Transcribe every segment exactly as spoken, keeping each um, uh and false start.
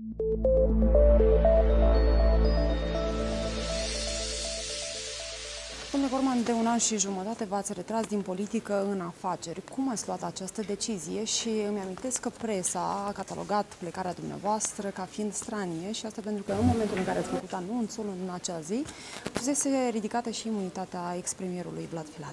Domnule Corman, de un an și jumătate v-ați retras din politică în afaceri. Cum ați luat această decizie? Și îmi amintesc că presa a catalogat plecarea dumneavoastră ca fiind stranie și asta pentru că în momentul în care ați făcut anunțul, în acea zi, fusese ridicată și imunitatea ex-premierului Vlad Filat.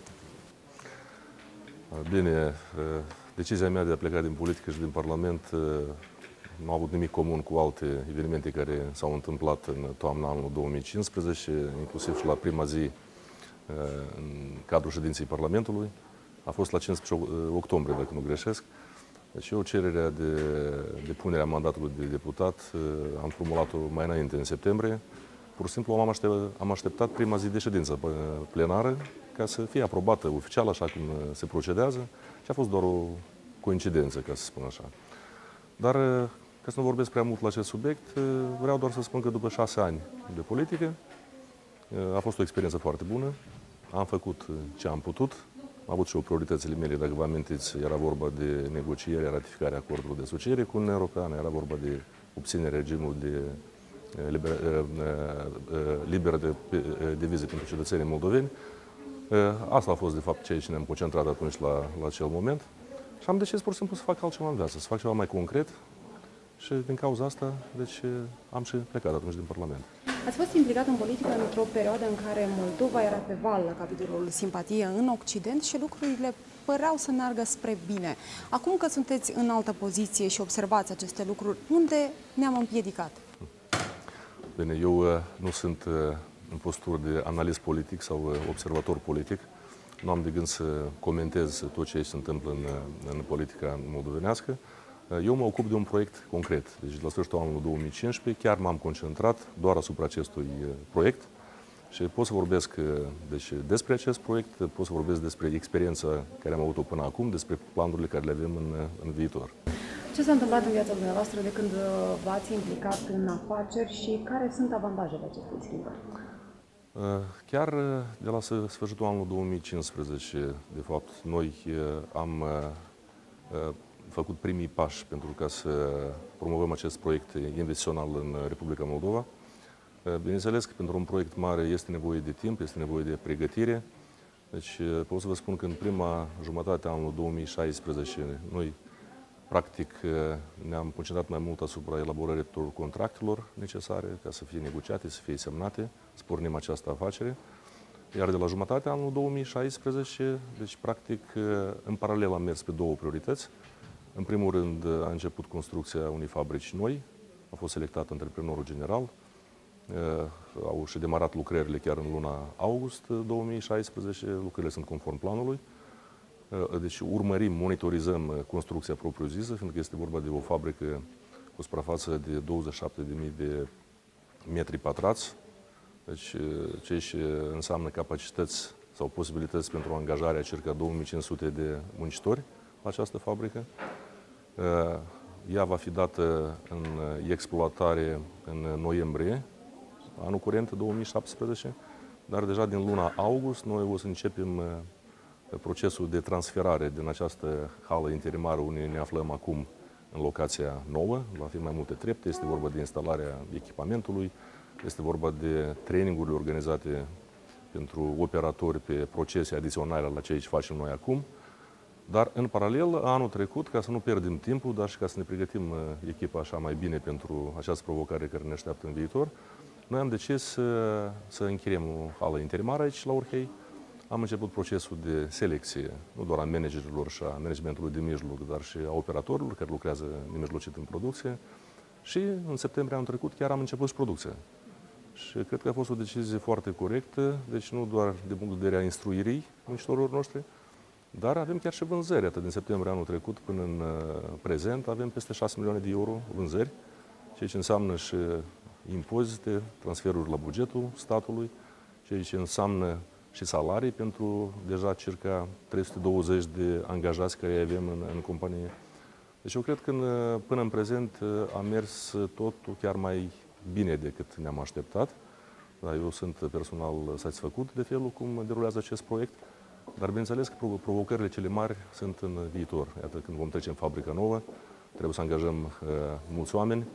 Bine, decizia mea de a pleca din politică și din Parlament nu a avut nimic comun cu alte evenimente care s-au întâmplat în toamna anului două mii cincisprezece, inclusiv și la prima zi în cadrul ședinței Parlamentului. A fost la cincisprezece octombrie, dacă nu greșesc. Deci eu cererea de depunere a mandatului de deputat am formulat-o mai înainte, în septembrie. Pur și simplu am așteptat, am așteptat prima zi de ședință plenară ca să fie aprobată oficial, așa cum se procedează. Și a fost doar o coincidență, ca să spun așa. Dar, ca să nu vorbesc prea mult la acest subiect, vreau doar să spun că după șase ani de politică a fost o experiență foarte bună. Am făcut ce am putut. Am avut și eu prioritățile mele, dacă vă amintiți, era vorba de negocierea, ratificarea acordului de asociere cu Uniunea Europeană, era vorba de obținerea regimului de liber de, de vize pentru cetățenii moldoveni. Asta a fost, de fapt, ceea ce ne-am concentrat atunci la, la acel moment. Și am decis, pur și simplu, să fac altceva în viață, să fac ceva mai concret. Și din cauza asta, deci, am și plecat atunci din Parlament. Ați fost implicat în politică într-o perioadă în care Moldova era pe val la capitolul simpatie în Occident și lucrurile păreau să meargă spre bine. Acum că sunteți în altă poziție și observați aceste lucruri, unde ne-am împiedicat? Bine, eu nu sunt în postură de analist politic sau observator politic. Nu am de gând să comentez tot ce se întâmplă în, în politica moldovenească. Eu mă ocup de un proiect concret. Deci, la sfârșitul anului două mii cincisprezece, chiar m-am concentrat doar asupra acestui proiect și pot să vorbesc deci, despre acest proiect, pot să vorbesc despre experiența care am avut-o până acum, despre planurile care le avem în, în viitor. Ce s-a întâmplat în viața dumneavoastră de când v-ați implicat în afaceri și care sunt avantajele acestei schimbări? Chiar de la sfârșitul anului două mii cincisprezece, de fapt, noi am făcut primii pași pentru ca să promovăm acest proiect investițional în Republica Moldova. Bineînțeles că pentru un proiect mare este nevoie de timp, este nevoie de pregătire. Deci pot să vă spun că în prima jumătate a anului două mii șaisprezece noi practic ne-am concentrat mai mult asupra elaborării tuturor contractelor necesare ca să fie negociate, să fie semnate, să pornim această afacere. Iar de la jumătatea anului două mii șaisprezece, deci practic în paralel am mers pe două priorități. În primul rând a început construcția unei fabrici noi, a fost selectat antreprenorul general, au și demarat lucrările chiar în luna august două mii șaisprezece, lucrările sunt conform planului. Deci urmărim, monitorizăm construcția propriu-zisă, fiindcă este vorba de o fabrică cu suprafață de douăzeci și șapte de mii de metri pătrați, deci ceea ce înseamnă capacități sau posibilități pentru angajarea circa două mii cinci sute de muncitori la această fabrică. Ea va fi dată în exploatare în noiembrie, anul curent, două mii șaptesprezece, dar deja din luna august noi o să începem procesul de transferare din această hală interimară unde ne aflăm acum în locația nouă. Va fi mai multe trepte, este vorba de instalarea echipamentului, este vorba de trainingurile organizate pentru operatori pe procese adiționale la ceea ce facem noi acum. Dar, în paralel, anul trecut, ca să nu pierdem timpul, dar și ca să ne pregătim echipa așa mai bine pentru această provocare care ne așteaptă în viitor, noi am decis să, să închiriem o hală interimară aici, la Orhei. Am început procesul de selecție, nu doar a managerilor și a managementului de mijloc, dar și a operatorilor care lucrează nemijlocit în producție. Și în septembrie anul trecut chiar am început și producția. Și cred că a fost o decizie foarte corectă, deci nu doar din punctul de vedere a instruirii muncitorilor noștri, dar avem chiar și vânzări. Atât din septembrie anul trecut până în prezent avem peste șase milioane de euro vânzări, ceea ce înseamnă și impozite, transferuri la bugetul statului, ceea ce înseamnă și salarii pentru deja circa trei sute douăzeci de angajați care avem în, în companie. Deci eu cred că în, până în prezent a mers totul chiar mai bine decât ne-am așteptat. Da, eu sunt personal satisfăcut de felul cum derulează acest proiect, dar bineînțeles că provocările cele mari sunt în viitor. Iată, când vom trece în fabrica nouă, trebuie să angajăm uh, mulți oameni,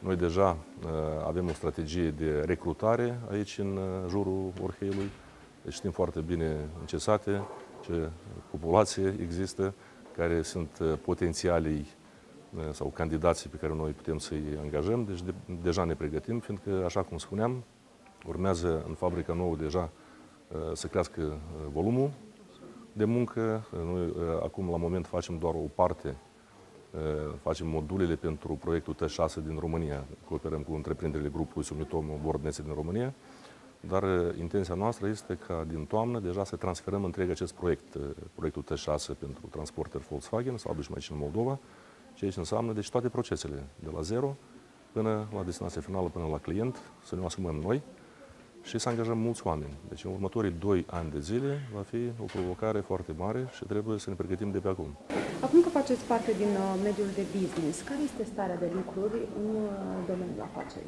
Noi deja avem o strategie de recrutare aici în jurul Orheiului. Deci știm foarte bine în ce sate, ce populație există, care sunt potențialii sau candidații pe care noi putem să-i angajăm. Deci de, deja ne pregătim, fiindcă, așa cum spuneam, urmează în fabrica nouă deja să crească volumul de muncă. Noi acum, la moment, facem doar o parte, facem modulele pentru proiectul T șase din România. Cooperăm cu întreprinderile grupului Sumitomo Bordnețe din România. Dar intenția noastră este ca din toamnă deja să transferăm întreg acest proiect, proiectul T șase pentru transporter Volkswagen, să aducem aici în Moldova, ceea ce înseamnă deci toate procesele, de la zero până la destinația finală, până la client, să ne asumăm noi și să angajăm mulți oameni. Deci în următorii doi ani de zile va fi o provocare foarte mare și trebuie să ne pregătim de pe acum. Acum că faceți parte din mediul de business, care este starea de lucruri în domeniul afacerii?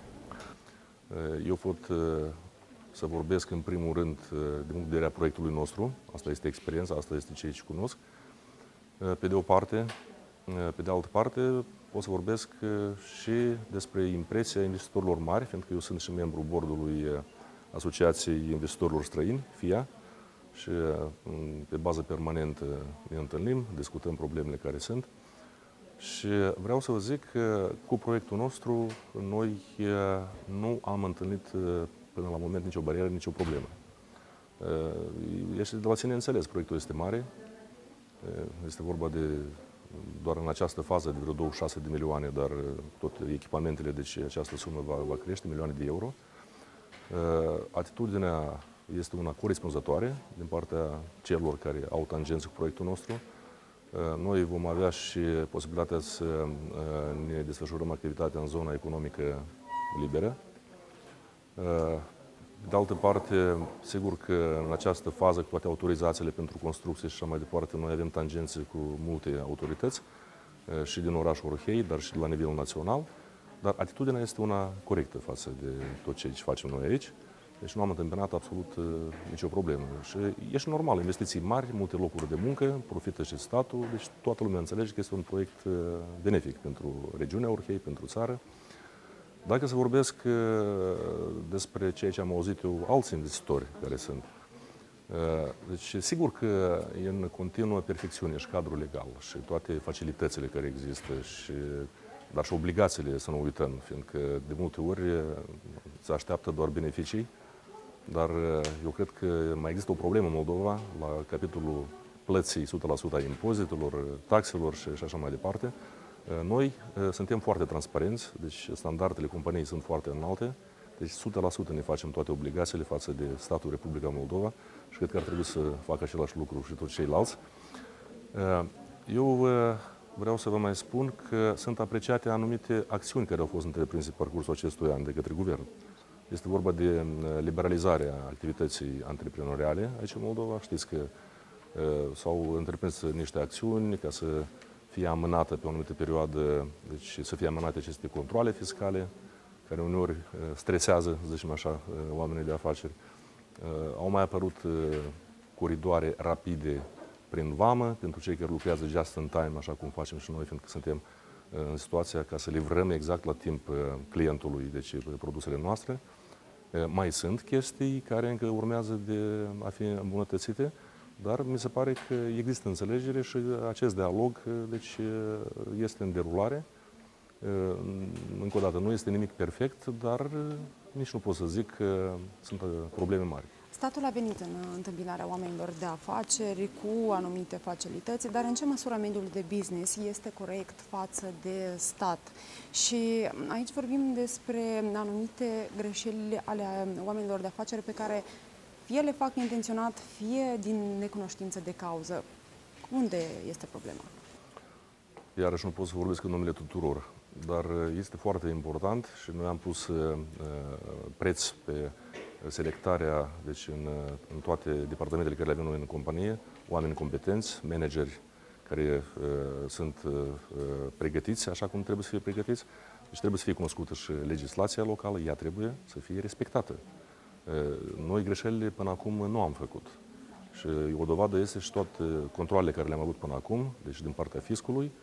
Eu pot să vorbesc în primul rând din punct de vedere a proiectului nostru. Asta este experiența, asta este ceea ce cunosc. Pe de o parte, pe de altă parte, pot să vorbesc și despre impresia investitorilor mari, fiindcă eu sunt și membru bordului Asociației Investitorilor Străini, F I A, și pe bază permanentă ne întâlnim, discutăm problemele care sunt. Și vreau să vă zic că cu proiectul nostru noi nu am întâlnit până la moment nicio barieră, nicio problemă. Este de la sine înțeles, proiectul este mare, este vorba de doar în această fază de vreo douăzeci și șase de milioane, dar tot echipamentele, deci această sumă va, va crește, milioane de euro. Atitudinea este una corespunzătoare din partea celor care au tangență cu proiectul nostru. Noi vom avea și posibilitatea să ne desfășurăm activitatea în zona economică liberă. De altă parte, sigur că în această fază, cu toate autorizațiile pentru construcție și așa mai departe, noi avem tangențe cu multe autorități și din orașul Orhei, dar și la nivel național. Dar atitudinea este una corectă față de tot ce facem noi aici. Deci nu am întâmpinat absolut uh, nicio problemă. Și e și normal, investiții mari, multe locuri de muncă, profită și statul, deci toată lumea înțelege că este un proiect uh, benefic pentru regiunea Orhei, pentru țară. Dacă să vorbesc uh, despre ceea ce am auzit eu, alți investitori care sunt, uh, deci sigur că e în continuă perfecțiune și cadrul legal și toate facilitățile care există, și, dar și obligațiile, să nu uităm, fiindcă de multe ori se așteaptă doar beneficii. Dar eu cred că mai există o problemă în Moldova la capitolul plății o sută la sută a impozitelor, taxelor și, și așa mai departe. Noi suntem foarte transparenți, deci standardele companiei sunt foarte înalte, deci o sută la sută ne facem toate obligațiile față de statul Republica Moldova și cred că ar trebui să facă același lucru și toți ceilalți. Eu vreau să vă mai spun că sunt apreciate anumite acțiuni care au fost întreprinse pe parcursul acestui an de către guvern. Este vorba de liberalizarea activității antreprenoriale aici în Moldova. Știți că uh, s-au întreprins niște acțiuni ca să fie amânată pe o anumită perioadă, deci să fie amânate aceste controale fiscale, care uneori uh, stresează, să zicem așa, uh, oamenii de afaceri. Uh, au mai apărut uh, coridoare rapide prin vamă, pentru cei care lucrează just in time, așa cum facem și noi, fiindcă suntem în situația ca să livrăm exact la timp clientului, deci produsele noastre. Mai sunt chestii care încă urmează de a fi îmbunătățite, dar mi se pare că există înțelegere și acest dialog deci, este în derulare. Încă o dată, nu este nimic perfect, dar nici nu pot să zic că sunt probleme mari. Statul a venit în întâmpinarea oamenilor de afaceri cu anumite facilități, dar în ce măsură mediul de business este corect față de stat? Și aici vorbim despre anumite greșeli ale oamenilor de afaceri pe care fie le fac intenționat, fie din necunoștință de cauză. Unde este problema? Iarăși nu pot să vorbesc în numele tuturor, dar este foarte important și noi am pus uh, preț pe selectarea, deci în, în toate departamentele care le avem noi în companie, oameni competenți, manageri care uh, sunt uh, pregătiți așa cum trebuie să fie pregătiți. Deci trebuie să fie cunoscută și legislația locală, ea trebuie să fie respectată. Uh, noi greșelile până acum nu am făcut. Și o dovadă este și toate controalele care le-am avut până acum, deci din partea fiscului,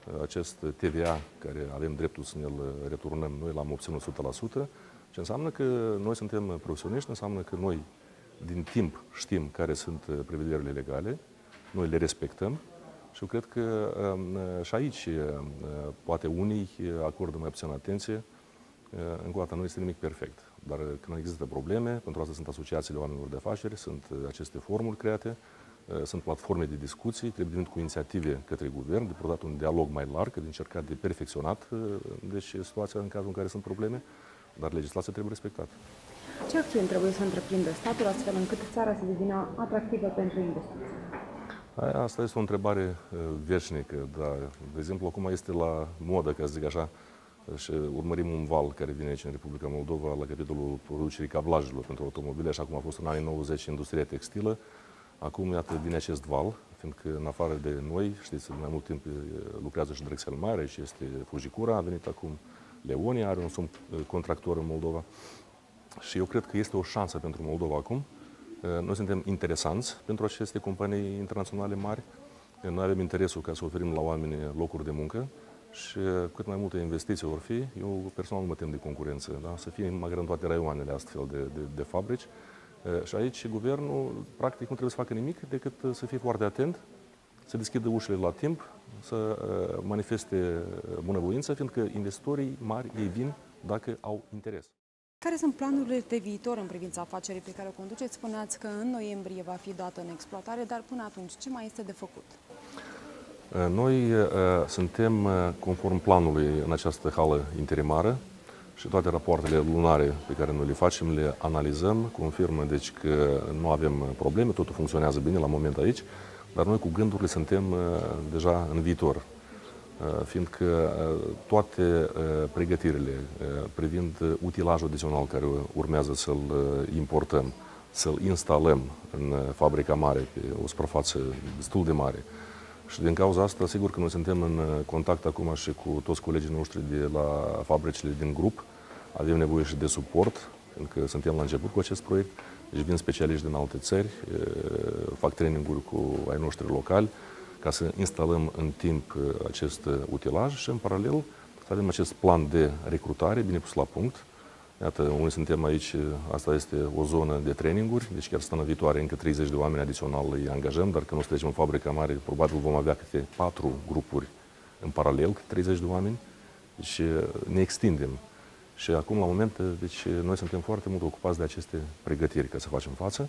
acest T V A, care avem dreptul să ne-l returnăm, noi l-am obținut o sută la sută, ce înseamnă că noi suntem profesioniști, înseamnă că noi din timp știm care sunt prevederile legale, noi le respectăm și eu cred că și aici poate unii acordă mai puțin atenție. Încă o dată, nu este nimic perfect, dar când există probleme, pentru asta sunt asociațiile oamenilor de afaceri, sunt aceste formuli create, sunt platforme de discuții, trebuie venit cu inițiative către guvern, de purtat un dialog mai larg, de încercat de perfecționat, deci situația în cazul în care sunt probleme, dar legislația trebuie respectată. Ce acțiuni trebuie să întreprindă statul astfel încât țara să devină atractivă pentru investiții? Asta este o întrebare veșnică, dar, de exemplu, acum este la modă, ca să zic așa, și urmărim un val care vine aici în Republica Moldova la capitolul producerii cablajelor pentru automobile, așa cum a fost în anii nouăzeci industria textilă. Acum, iată, vine acest val, fiindcă în afară de noi, știți, mai mult timp lucrează și Drexel Mare și este Fujicura, a venit acum Leonia, are un subcontractor în Moldova. Și eu cred că este o șansă pentru Moldova acum. Noi suntem interesanți pentru aceste companii internaționale mari. Noi avem interesul ca să oferim la oameni locuri de muncă și cât mai multe investiții vor fi, eu personal nu mă tem de concurență, da? Să fie măcar în toate raioanele astfel de, de, de fabrici. Și aici guvernul practic nu trebuie să facă nimic decât să fie foarte atent, să deschidă ușile la timp, să manifeste bunăvoință, fiindcă investitorii mari, ei vin dacă au interes. Care sunt planurile de viitor în privința afacerii pe care o conduceți? Spuneați că în noiembrie va fi dată în exploatare, dar până atunci ce mai este de făcut? Noi uh, suntem conform planului în această hală interimară și toate rapoartele lunare pe care noi le facem, le analizăm, confirmă deci că nu avem probleme, totul funcționează bine la moment aici, dar noi cu gândurile suntem uh, deja în viitor. Fiindcă toate pregătirile privind utilajul adițional care urmează să-l importăm, să-l instalăm în fabrica mare, pe o suprafață destul de mare. Și din cauza asta, sigur că noi suntem în contact acum și cu toți colegii noștri de la fabricile din grup. Avem nevoie și de suport, pentru că suntem la început cu acest proiect. Deci vin specialiști din alte țări, fac traininguri cu ai noștri locali, ca să instalăm în timp acest utilaj și, în paralel, să avem acest plan de recrutare bine pus la punct. Iată, unde suntem aici, asta este o zonă de traininguri, deci chiar săptămâna viitoare încă treizeci de oameni adițional îi angajăm, dar când o să trecem în fabrica mare, probabil vom avea câte patru grupuri în paralel, câte treizeci de oameni, deci ne extindem. Și acum, la moment, deci noi suntem foarte mult ocupați de aceste pregătiri ca să facem față.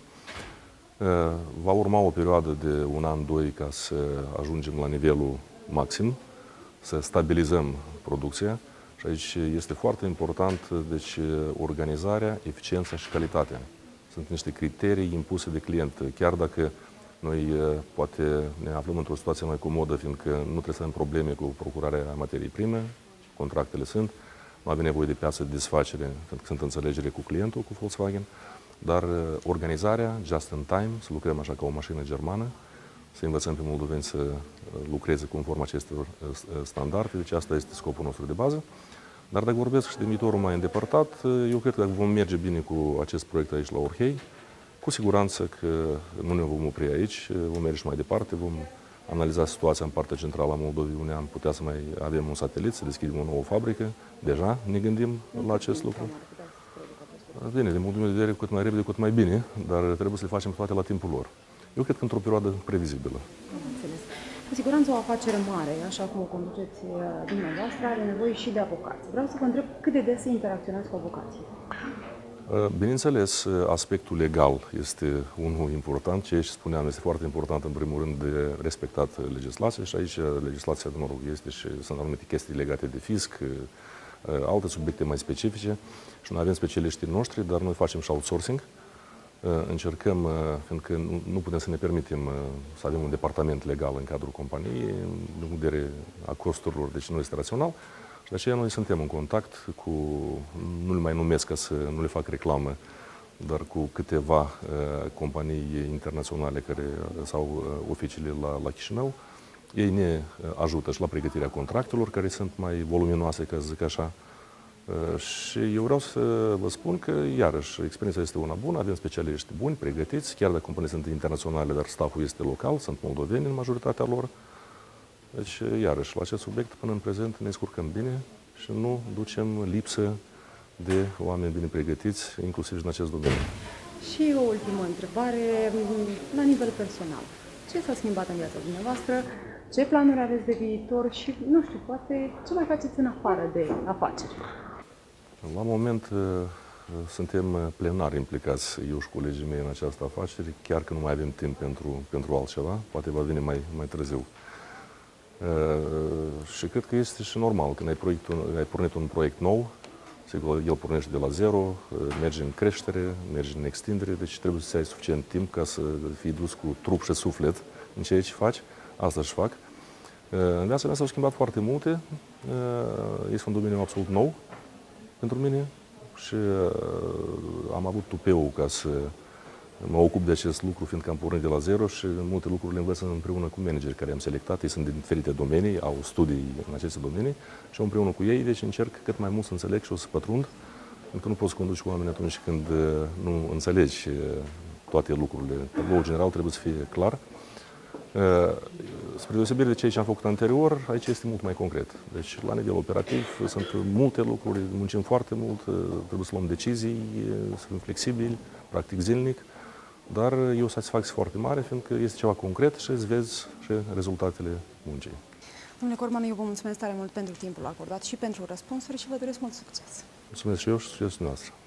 Va urma o perioadă de un an, doi, ca să ajungem la nivelul maxim, să stabilizăm producția. Și aici este foarte important, deci, organizarea, eficiența și calitatea. Sunt niște criterii impuse de client. Chiar dacă noi poate ne aflăm într-o situație mai comodă, fiindcă nu trebuie să avem probleme cu procurarea materiei prime, contractele sunt, nu avem nevoie de piață de desfacere, pentru că sunt înțelegere cu clientul, cu Volkswagen, dar organizarea, just in time, să lucrăm așa ca o mașină germană, să învățăm pe moldoveni să lucreze conform acestor standarde, deci asta este scopul nostru de bază. Dar dacă vorbesc și de viitorul mai îndepărtat, eu cred că dacă vom merge bine cu acest proiect aici la Orhei, cu siguranță că nu ne vom opri aici, vom merge și mai departe, vom analiza situația în partea centrală a Moldovei, unde am putea să mai avem un satelit, să deschidem o nouă fabrică. Deja ne gândim la acest lucru. Bine, din punctul meu de vedere, cât mai repede, cât mai bine, dar trebuie să le facem toate la timpul lor. Eu cred că într-o perioadă previzibilă. Înțeles. Cu siguranță o afacere mare, așa cum o conduceți dumneavoastră, are nevoie și de avocați. Vreau să vă întreb cât de des interacționați cu avocații? Bineînțeles, aspectul legal este unul important. Ce spuneam, este foarte important, în primul rând, de respectat legislația și aici legislația, mă rog, este și sunt anumite chestii legate de fisc, alte subiecte mai specifice și noi avem specialiștii noștri, dar noi facem și outsourcing. Încercăm, fiindcă nu putem să ne permitem să avem un departament legal în cadrul companiei, din vedere a costurilor, deci nu este rațional. Și de aceea noi suntem în contact cu, nu le mai numesc ca să nu le fac reclamă, dar cu câteva uh, companii internaționale care sau uh, oficiile la, la Chișinău. Ei ne ajută și la pregătirea contractelor, care sunt mai voluminoase, ca să zic așa. Uh, și eu vreau să vă spun că, iarăși, experiența este una bună, avem specialiști buni, pregătiți, chiar dacă companii sunt internaționale, dar stafful este local, sunt moldoveni în majoritatea lor. Deci, iarăși, la acest subiect, până în prezent, ne scurcăm bine și nu ducem lipsă de oameni bine pregătiți, inclusiv în acest domeniu. Și o ultimă întrebare, la nivel personal. Ce s-a schimbat în viața dumneavoastră? Ce planuri aveți de viitor și, nu știu, poate ce mai faceți în afară de afaceri? La moment suntem plenar implicați, eu și colegii mei, în această afacere, chiar că nu mai avem timp pentru, pentru altceva, poate va veni mai, mai târziu. Și cred că este și normal, când ai, proiectul, ai pornit un proiect nou, sigur, el pornește de la zero, merge în creștere, merge în extindere, deci trebuie să ai suficient timp ca să fii dus cu trup și suflet în ceea ce faci. Asta își fac. În viața mea s-au schimbat foarte multe. Este un domeniu absolut nou pentru mine și am avut tupeul ca să mă ocup de acest lucru, fiindcă am pornit de la zero și multe lucruri le învăț împreună cu manageri care am selectat. Ei sunt din diferite domenii, au studii în aceste domenii și împreună cu ei, deci încerc cât mai mult să înțeleg și o să pătrund, pentru că nu poți conduci cu oameni atunci când nu înțelegi toate lucrurile. Tabloul general trebuie să fie clar. Spre deosebire de ceea ce am făcut anterior, aici este mult mai concret. Deci, la nivel operativ, sunt multe lucruri, muncim foarte mult, trebuie să luăm decizii, să fim flexibili, practic zilnic, dar e o satisfacție foarte mare, fiindcă este ceva concret și îți vezi și rezultatele muncii. Domnule Corman, eu vă mulțumesc tare mult pentru timpul acordat și pentru răspunsuri și vă doresc mult succes. Mulțumesc și eu și succesul noastră.